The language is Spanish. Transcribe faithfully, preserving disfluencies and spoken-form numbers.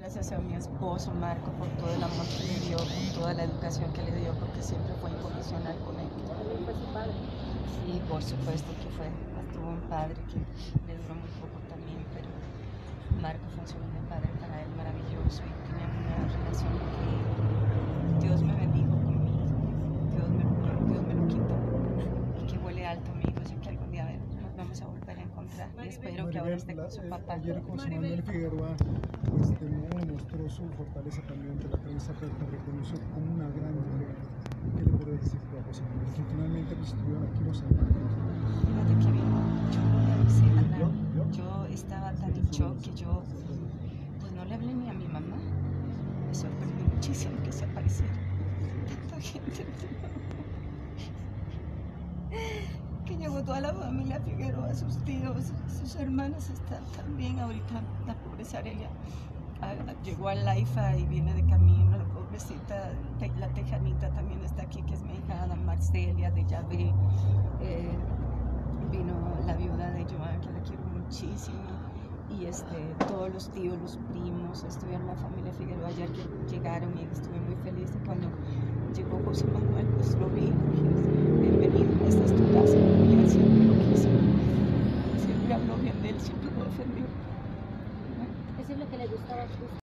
gracias a mi esposo Marco por todo el amor que le dio, por toda la educación que le dio, porque siempre fue incondicional con él. También fue su padre. Sí, por supuesto que fue. Tuvo un padre que le duró muy poco también, pero Marco fue un segundo padre para él maravilloso y tenían una relación que Dios me bendijo con mi hijo, Dios me, Dios me lo quitó y que huele alto mi hijo, así que algún día nos vamos a volver a encontrar y espero Maribel, que ahora esté con su papá. Ayer José Manuel Figueroa pues, mostró su fortaleza también ante la prensa, pero te reconoció como una gran mujer. ¿Qué le podrías decir tú a José Manuel? Que finalmente pues, estuvieron aquí los hermanos. Fíjate que vino, yo no le avisé a nadie, yo estaba tan en shock que yo pues no le hablé ni a mi mamá. Me sorprendió muchísimo que se apareciera tanta gente, que llegó toda la familia Figueroa, sus tíos, sus hermanas están también ahorita. La pobre Sarelia llegó al Laifa y viene de camino, la pobrecita, la tejanita también está aquí, que es mi hija Marcelia de Llave. Eh, vino la viuda de Joan, que la quiero muchísimo, y este, todos los tíos, los primos, estuvieron la familia Figueroa ayer que llegaron y estuve muy feliz. Y cuando llegó José Manuel, pues lo vi, bienvenido, esta es tu casa, y él siempre lo quiso, siempre habló bien de él, siempre lo defendió. Eso es lo que le gustaba a usted.